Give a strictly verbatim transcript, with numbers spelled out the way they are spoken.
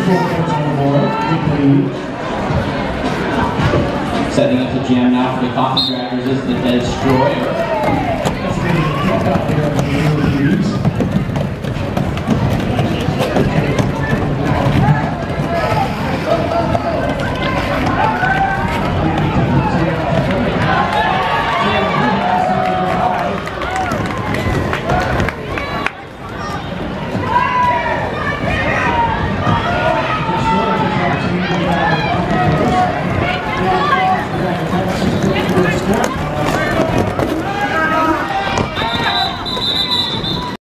Setting up the jam now for the Coffee Draggers is the Destroyer.